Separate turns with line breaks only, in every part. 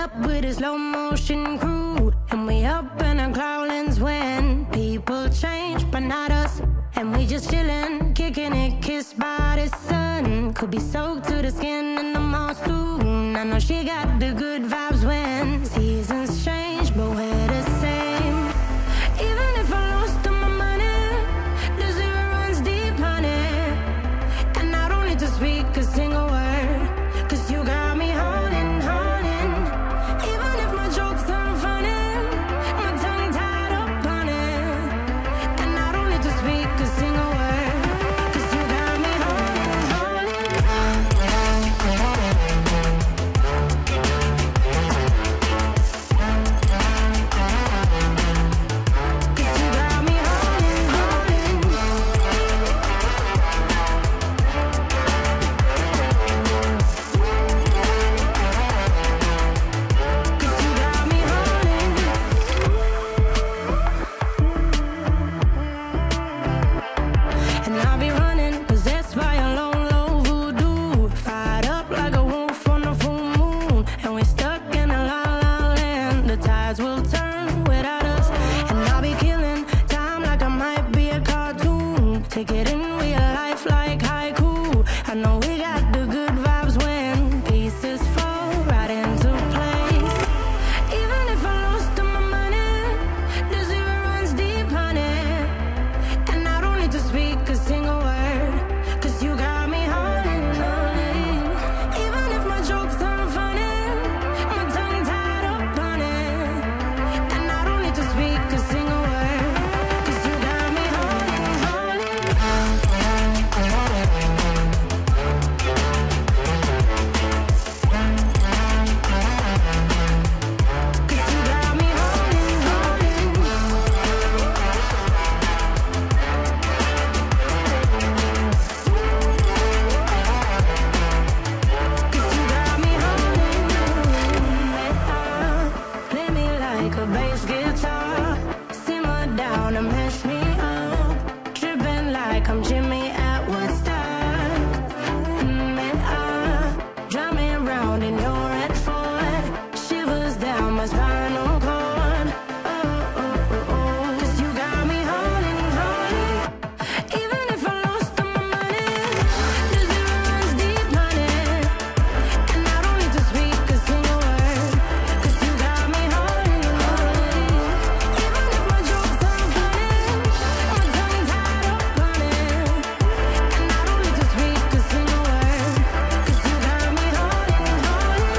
up with a slow motion crew, and we up in our cloudlands when people change, but not us. And we just chillin', kicking it, kissed by the sun. Could be soaked to the skin in the monsoon. I know she got the good vibes when seasons change, but we're the same. Even if I lost all my money, the zero runs deep, honey. And I don't need to speak a single word, 'cause you got me holding, holding. Even if my jokes aren't funny, my tongue tied up on it. And I don't need to speak a single word, 'cause you got me holding, holding. 'Cause you got me holding, holding. And I'll be running, possessed by a low, low voodoo. Fired up like a wolf on the full moon. And we're stuck in a la la land. The tides will turn without us. And I'll be killing time like I might be a cartoon. Take it in real life like haiku. I know we got the good vibes when pieces fall right into place. Even if I lost all my money, the zero runs deep, honey. And I don't need to speak a single word, 'cause you got me holding, holding. Even if my jokes aren't funny, my tongue tied up on it. And I don't need to speak a single word, 'cause you got me holding, holding. 'Cause you got me holding, holding. Cause you got me holding, play me like a bass guitar, simmer down and mess me up, tripping like I'm Jimmy at Woodstock. Drive me around in your red Ford, shivers down my spinal cord. Cause you got me holding, holding. Even if I lost all my money, the zero runs deep, honey. And I don't need to speak a single word, 'cause you got me holding, holding. Even if my jokes aren't funny, my tongue tied up on it. And I don't need to speak a single word, 'cause you got me holding, holding.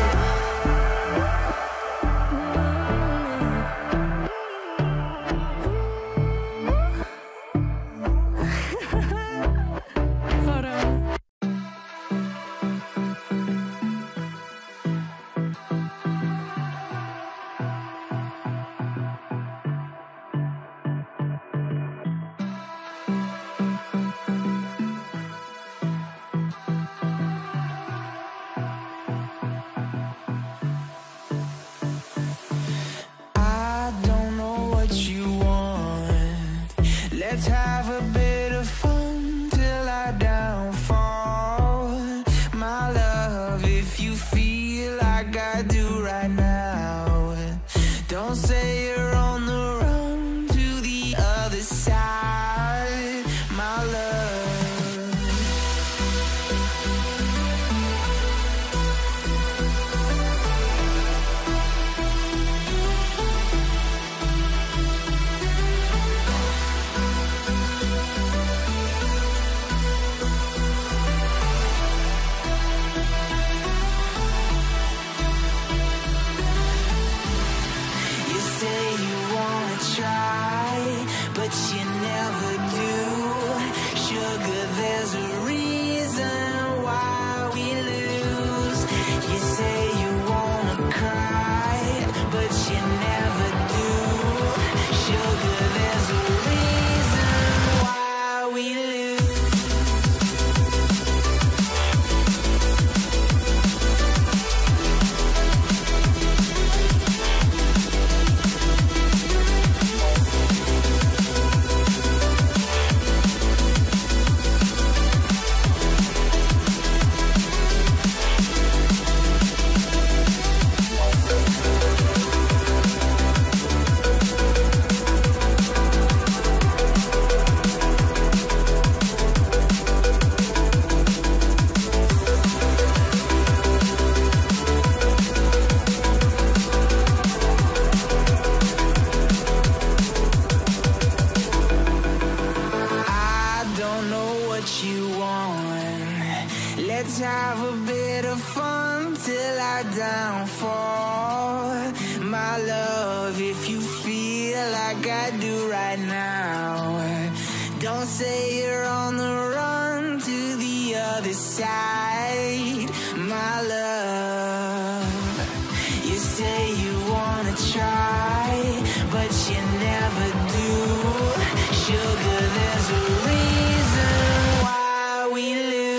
my downfall. My love, if you feel like I do right now, don't say you're on the run to the other side. My love, you say you wanna try, but you never do. Sugar, there's a reason why we lose.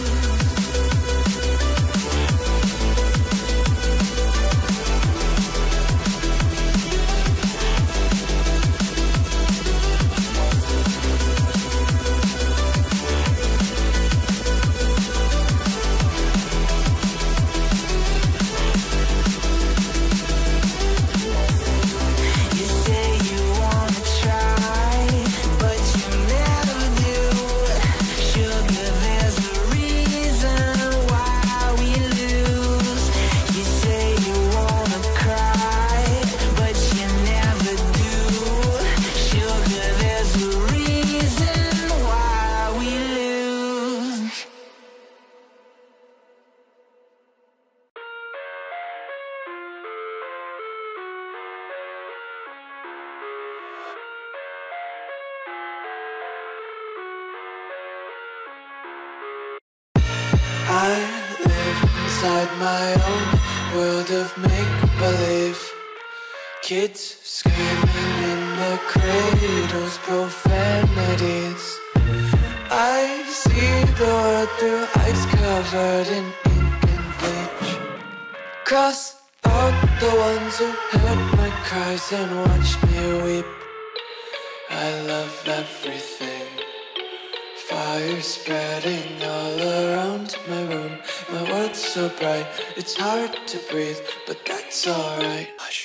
I live inside my own world of make-believe. Kids screaming in their cradles, profanities. I see the world through ice covered in ink and bleach. Cross out the ones who heard my cries and watched me weep. I love everything. Fire spreading all around my room. My world's so bright, it's hard to breathe, but that's alright. Hush.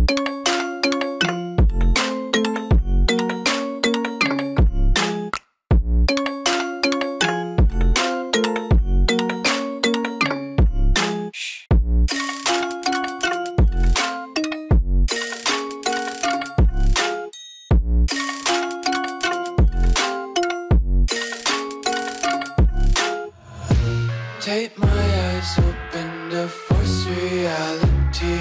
Take my eyes open to force reality.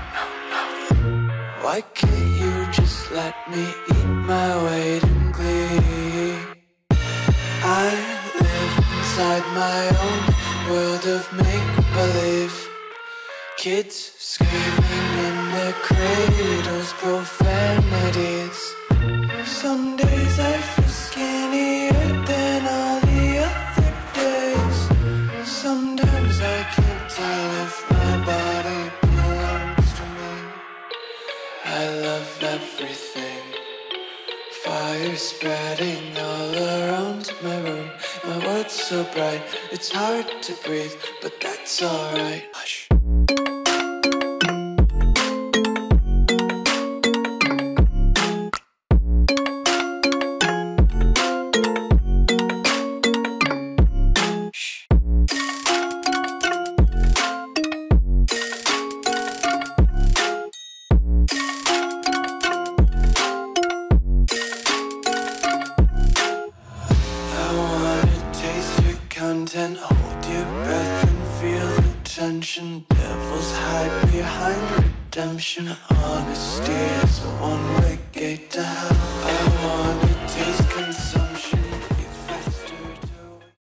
Why can't you just let me eat my weight in glee? I live inside my own world of make-believe. Kids screaming in their cradles, profanities. Some days I feel skinnier than all the other days. Sometimes I can't tell if my body belongs to me. I love everything. Fire spreading all around my room. My world's so bright, it's hard to breathe, but that's alright. Hush. And hold your breath and feel the tension. Devils hide behind redemption. Honesty is a one-way gate to hell. I wanna taste